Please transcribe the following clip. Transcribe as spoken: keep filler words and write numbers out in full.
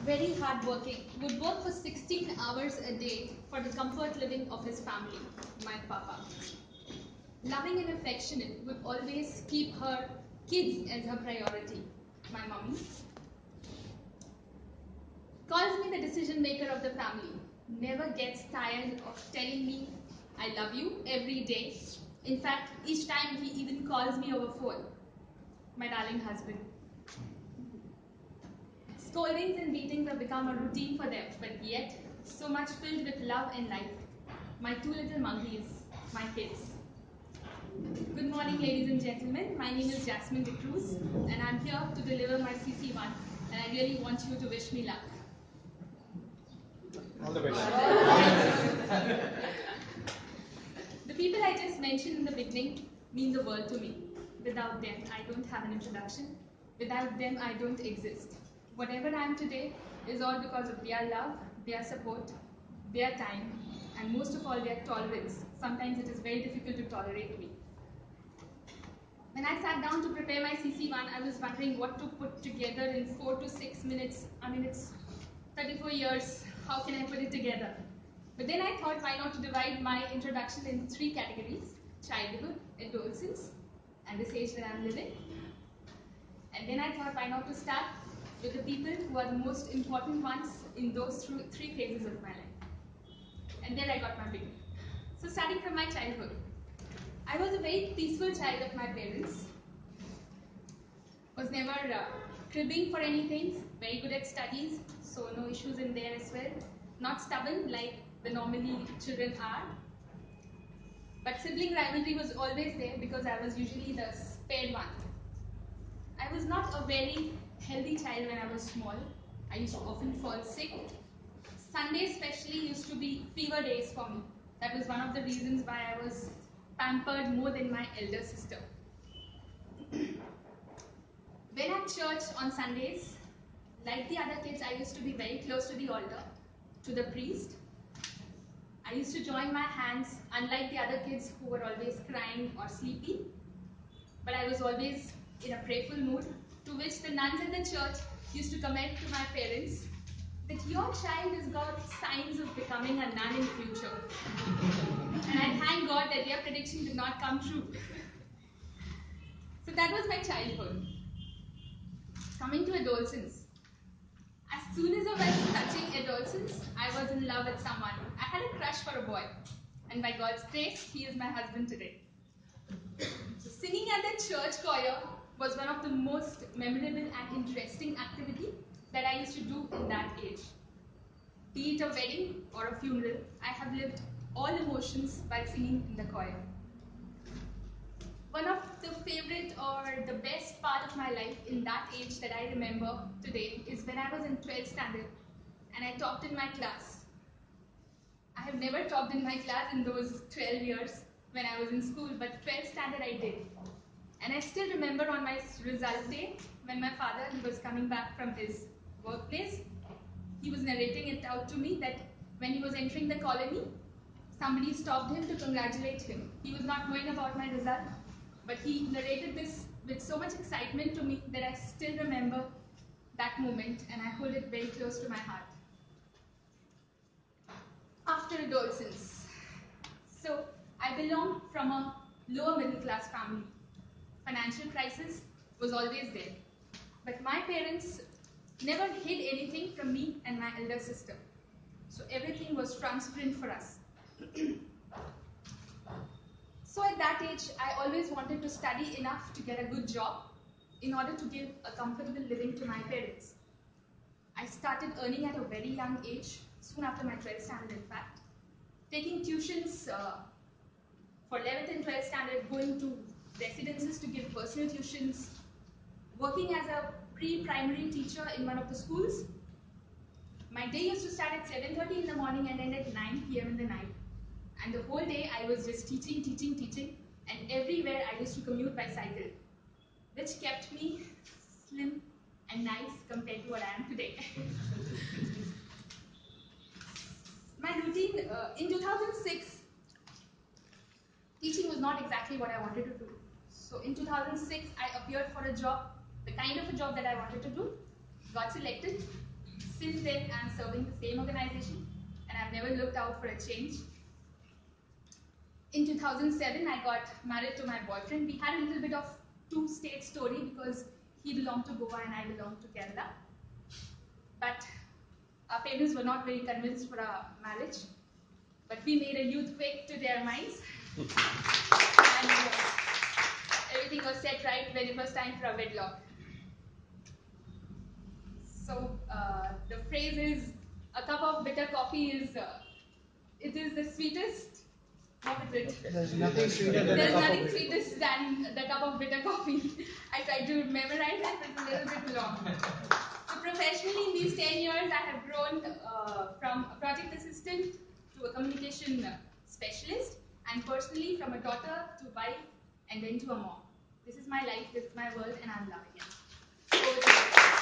Very hardworking, would work for sixteen hours a day for the comfort living of his family, my papa. Loving and affectionate, would always keep her kids as her priority, my mommy. Calls me the decision maker of the family, never gets tired of telling me I love you every day. In fact, each time he even calls me over phone, my darling husband. Scoldings and beatings have become a routine for them, but yet so much filled with love and life. My two little monkeys, my kids. Good morning, ladies and gentlemen. My name is Jasmine De Cruz, and I'm here to deliver my C C one, and I really want you to wish me luck. All the best. The people I just mentioned in the beginning mean the world to me. Without them, I don't have an introduction. Without them, I don't exist. Whatever I am today is all because of their love, their support, their time, and most of all, their tolerance. Sometimes it is very difficult to tolerate me. When I sat down to prepare my C C one, I was wondering what to put together in four to six minutes. I mean, it's thirty-four years. How can I put it together? But then I thought, why not to divide my introduction in three categories: childhood, adolescence, and this age that I'm living. And then I thought, why not to start with the people who are the most important ones in those three phases of my life. And then I got my beginning. So starting from my childhood, I was a very peaceful child of my parents. Was never uh, cribbing for anything, very good at studies, so no issues in there as well. Not stubborn like the normally children are. But sibling rivalry was always there because I was usually the spared one. I was not a very healthy child when I was small. I used to often fall sick. Sundays especially used to be fever days for me. That was one of the reasons why I was pampered more than my elder sister. When at church on Sundays, like the other kids, I used to be very close to the altar, to the priest. I used to join my hands, unlike the other kids who were always crying or sleepy. But I was always in a prayerful mood, to which the nuns in the church used to comment to my parents that your child has got signs of becoming a nun in future. And I thank God that their prediction did not come true. So that was my childhood. Coming to adolescence. As soon as I was touching adolescence, I was in love with someone. I had a crush for a boy. And by God's grace, he is my husband today. So singing at the church choir was one of the most memorable and interesting activity that I used to do in that age. Be it a wedding or a funeral, I have lived all emotions while singing in the choir. One of the favorite or the best part of my life in that age that I remember today is when I was in twelfth standard and I topped in my class. I have never topped in my class in those twelve years when I was in school, but twelfth standard I did. And I still remember on my result day, when my father he was coming back from his workplace, he was narrating it out to me that when he was entering the colony, somebody stopped him to congratulate him. He was not knowing about my result, but he narrated this with so much excitement to me that I still remember that moment and I hold it very close to my heart. After adolescence. So, I belong from a lower middle class family. Financial crisis was always there. But my parents never hid anything from me and my elder sister. So everything was transparent for us. So at that age, I always wanted to study enough to get a good job in order to give a comfortable living to my parents. I started earning at a very young age, soon after my twelfth standard in fact, taking tuitions uh, for eleventh and twelfth standard, going to residences to give personal tuitions, working as a pre-primary teacher in one of the schools. My day used to start at seven thirty in the morning and end at nine p m in the night. And the whole day I was just teaching, teaching, teaching, and everywhere I used to commute by cycle, which kept me slim and nice compared to what I am today. My routine uh, in two thousand six, teaching was not exactly what I wanted to do. So in two thousand six, I appeared for a job, the kind of a job that I wanted to do, got selected, Since then, I'm serving the same organization and I've never looked out for a change. In two thousand seven, I got married to my boyfriend. We had a little bit of two-state story because he belonged to Goa and I belonged to Kerala. But our parents were not very convinced for our marriage. But we made a youth quake to their minds. And uh, everything was set right when it was time for a wedlock. So uh, the phrase is, a cup of bitter coffee is, uh, it is the sweetest. What is it? There's nothing sweeter than There's a cup nothing of sweetest than the cup of bitter coffee. I tried to memorize it, but it's a little bit long. So professionally, in these ten years, I have grown uh, from a project assistant to a communication specialist, and personally from a daughter to wife, and then to a mom. This is my life, this is my world, and I'm loving it. So,